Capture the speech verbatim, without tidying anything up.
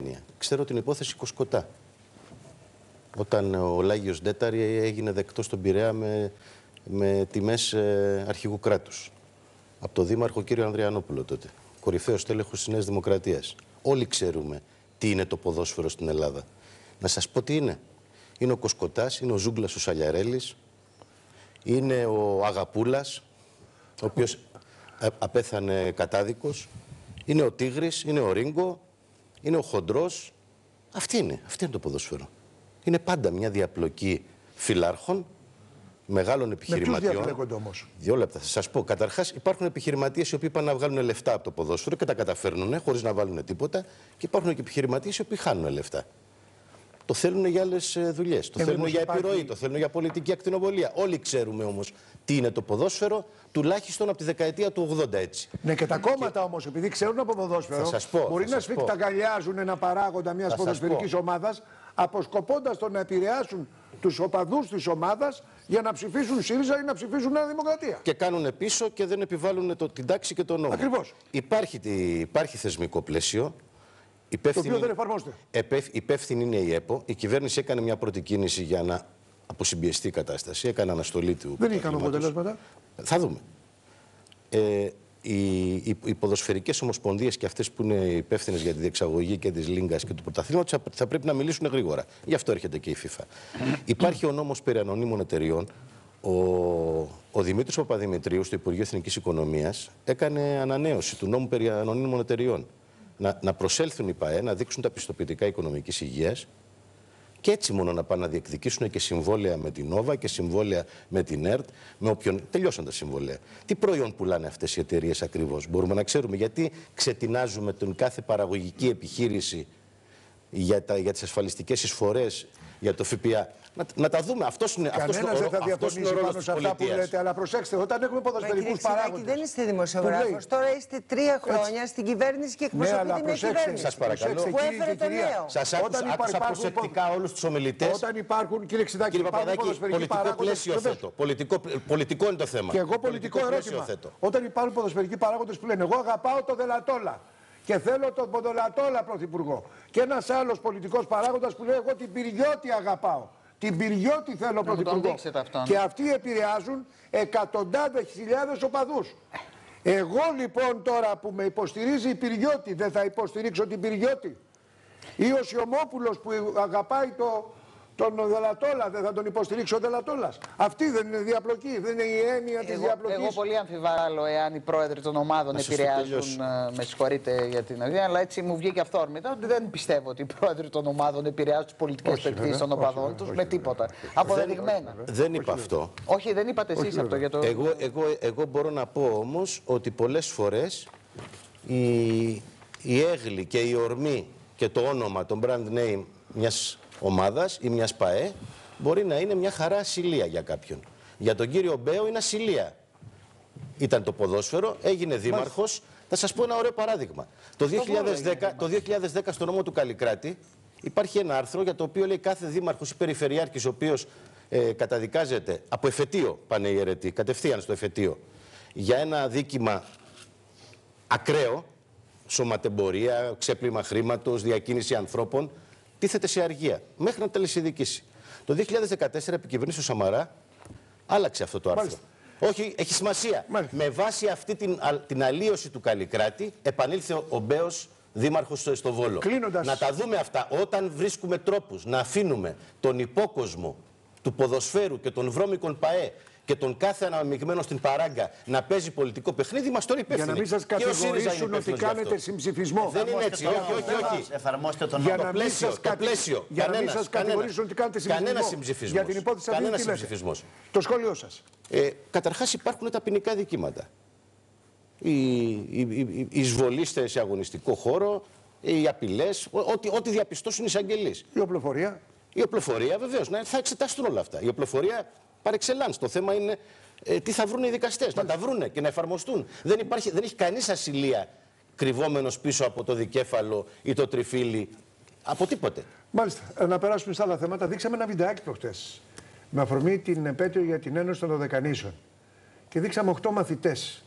Ξέρω την υπόθεση Κοσκοτά. Όταν ο Λάγιος Ντέταρη έγινε δεκτός στον Πειραιά με, με τιμές ε, αρχηγού κράτους. Από το δήμαρχο κύριο Ανδριανόπουλο τότε. Κορυφαίος τέλεχος της Νέας Δημοκρατίας. Όλοι ξέρουμε τι είναι το ποδόσφαιρο στην Ελλάδα. Να σας πω τι είναι. Είναι ο Κοσκοτάς, είναι ο Ζούγκλας ο Σαλιαρέλης, είναι ο Αγαπούλας, ο οποίος απέθανε κατάδικος, είναι ο Τίγρης, είναι ο Ρίγκο, είναι ο Χοντρός. Αυτή είναι, αυτή είναι το ποδόσφαιρο. Είναι πάντα μια διαπλοκή φιλάρχων, μεγάλων επιχειρηματιών. Με ποιους διαπλέκονται όμως? Δύο λεπτά. Θα σας πω. Καταρχάς, υπάρχουν επιχειρηματίες οι οποίοι πάνε να βγάλουν λεφτά από το ποδόσφαιρο και τα καταφέρνουν χωρίς να βάλουν τίποτα. Και υπάρχουν και επιχειρηματίες οι οποίοι χάνουν λεφτά. Το θέλουν για άλλες δουλειές. Το θέλουν για υπάρχει... επιρροή. Το θέλουν για πολιτική ακτινοβολία. Όλοι ξέρουμε όμως τι είναι το ποδόσφαιρο, τουλάχιστον από τη δεκαετία του ογδόντα έτσι. Ναι, και τα κόμματα και... όμως, επειδή ξέρουν από ποδόσφαιρο, πω, μπορεί να σφιχταγκαλιάζουν ένα παράγοντα μιας ποδοσφαιρικής ομάδας, αποσκοπώντας το να επηρεάσουν τους οπαδούς της ομάδας για να ψηφίσουν ΣΥΡΙΖΑ ή να ψηφίσουν Νέα Δημοκρατία. Και κάνουν πίσω και δεν επιβάλλουν το, την τάξη και τον νόμο. Ακριβώς. Υπάρχει, υπάρχει θεσμικό πλαίσιο. Υπεύθυνη, το οποίο δεν εφαρμόζεται. Υπεύθυνη είναι η ΕΠΟ. Η κυβέρνηση έκανε μια πρώτη κίνηση για να αποσυμπιεστεί η κατάσταση. Έκανε αναστολή του. Δεν είχαν αποτελέσματα. Θα δούμε. Ε, οι, οι, οι ποδοσφαιρικές ομοσπονδίες και αυτές που είναι υπεύθυνες για τη διεξαγωγή και της Λίγκας και του πρωταθλήματος θα πρέπει να μιλήσουν γρήγορα. Γι' αυτό έρχεται και η FIFA. Υπάρχει ο νόμος περί ανωνύμων εταιριών. Ο, ο Δημήτρης Παπαδημητρίου στο Υπουργείο Εθνικής Οικονομίας έκανε ανανέωση του νόμου περί ανωνύμων εταιριών. Να, να προσέλθουν οι ΠΑΕ, να δείξουν τα πιστοποιητικά οικονομικής υγείας και έτσι μόνο να πάνε να διεκδικήσουν και συμβόλαια με την Νόβα και συμβόλαια με την ΕΡΤ, με όποιον. Τελειώσαν τα συμβόλαια. Τι προϊόν πουλάνε αυτές οι εταιρείες ακριβώς? Μπορούμε να ξέρουμε γιατί ξετινάζουμε την κάθε παραγωγική επιχείρηση για, τα, για τις ασφαλιστικές εισφορές, για το ΦΠΑ. Να, να τα δούμε. Αυτός είναι, Κανένας αυτός δεν θα αυτός διαφωνήσει πάνω σε αυτά που λέτε, αλλά προσέξτε, όταν έχουμε ποδοσφαιρικούς παράγοντες. Δεν είστε δημοσιογράφος. Τώρα είστε τρία χρόνια έτσι στην κυβέρνηση και εκπροσωπείτε ναι, μια κυβέρνηση. Σας παρακαλώ. Που έφερε το νέο. Σας άκουσα, άκουσα προσεκτικά όλους τους ομιλητές. Όταν υπάρχουν, κύριε Ξηδάκη, κύριε υπάρχουν ποδοσφαιρικοί παράγοντες. Πολιτικό, πολιτικό είναι το θέμα. Και εγώ πολιτικό, πολιτικό ερώτημα. Όταν υπάρχουν ποδοσφαιρικοί παράγοντες που λένε εγώ αγαπάω το Δελατόλα και θέλω τον Ποδολατόλα πρωθυπουργό. Και ένας άλλος πολιτικός παράγοντας που λέει εγώ την Πυριώτη αγαπάω. Την Πυριώτη θέλω πρωθυπουργό. Και αυτοί επηρεάζουν εκατοντάδες χιλιάδες οπαδούς. Εγώ λοιπόν τώρα που με υποστηρίζει η Πυριώτη δεν θα υποστηρίξω την Πυριώτη? Ή ο Σιωμόπουλος που αγαπάει το, τον Δελατόλα δεν θα τον υποστηρίξει ο Δελατόλας? Αυτή δεν είναι διαπλοκή, δεν είναι η έννοια εγώ, της διαπλοκής? Εγώ πολύ αμφιβάλλω εάν οι πρόεδροι των ομάδων επηρεάζουν, με συγχωρείτε για την αρχή, αλλά έτσι μου βγήκε αυθόρμητα ότι δεν πιστεύω ότι οι πρόεδροι των ομάδων επηρεάζουν τις πολιτικές πεποιθήσεις των οπαδών τους με τίποτα. Αποδεδειγμένα. Δεν, δεν είπα αυτό. Όχι, δεν είπατε εσείς αυτό για το... Εγώ, εγώ, εγώ μπορώ να πω όμως ότι πολλές φορές η, η έγλη και η ορμή και το όνομα, το brand name μιας ομάδας ή μιας ΠΑΕ μπορεί να είναι μια χαρά ασυλία για κάποιον. Για τον κύριο Μπέο είναι ασυλία. Ήταν το ποδόσφαιρο, έγινε δήμαρχος. Θα σας πω ένα ωραίο παράδειγμα. Το δύο χιλιάδες δέκα, το δύο χιλιάδες δέκα στο νόμο του Καλλικράτη υπάρχει ένα άρθρο για το οποίο λέει κάθε δήμαρχος ή περιφερειάρχης ο οποίος ε, καταδικάζεται από εφετείο, πάνε οι αιρετοί, κατευθείαν στο εφετείο, για ένα δίκημα ακραίο, σωματεμπορία, ξέπλυμα χρήματος, διακίνηση ανθρώπων, τίθεται σε αργία μέχρι να τελεσυδικήσει. Το δύο χιλιάδες δεκατέσσερα επί κυβέρνηση του Σαμαρά άλλαξε αυτό το άρθρο. Μάλιστα. Όχι, έχει σημασία. Μάλιστα. Με βάση αυτή την, την αλλίωση του Καλλικράτη επανήλθε ο, ο Μπέος δήμαρχος στο, στο Βόλο. Κλείνοντας... Να τα δούμε αυτά. Όταν βρίσκουμε τρόπους να αφήνουμε τον υπόκοσμο του ποδοσφαίρου και των βρώμικων ΠΑΕ και τον κάθε αναμειγμένο στην παράγκα να παίζει πολιτικό παιχνίδι, μας τώρα υπεύθυνοι. Για να μην σας κατηγορήσουν ότι κάνετε συμψηφισμό. Δεν είναι έτσι. Όχι, όχι, όχι. Εφαρμόστε τον νόμο. Το πλαίσιο. Το πλαίσιο. Για να μην σας κατηγορήσουν ότι κάνετε συμψηφισμό. Κανένα συμψηφισμός. Για την υπόθεση αυτή Κανένα τι λέτε? συμψηφισμός. Το σχόλιο σας. Ε, καταρχάς υπάρχουν τα ποινικά δικήματα. Οι, οι, οι, οι εισβολείς σε αγωνιστικό χώρο, οι απειλές, ό,τι, ό,τι διαπιστώσουν οι εισαγγελείς. Η οπλοφορία. Η οπλοφορία βεβαίως. Ναι, θα εξεταστούν όλα αυτά. Η οπλοφορία par excellence. Το θέμα είναι ε, τι θα βρουν οι δικαστές. Να τα βρούνε και να εφαρμοστούν. Δεν, υπάρχει, δεν έχει κανείς ασυλία κρυβόμενος πίσω από το δικέφαλο ή το τριφύλι. Από τίποτε. Μάλιστα. Να περάσουμε σε άλλα θέματα. Δείξαμε ένα βιντεάκι προχτές με αφορμή την επέτειο για την Ένωση των Δωδεκανήσων. Και δείξαμε οκτώ μαθητές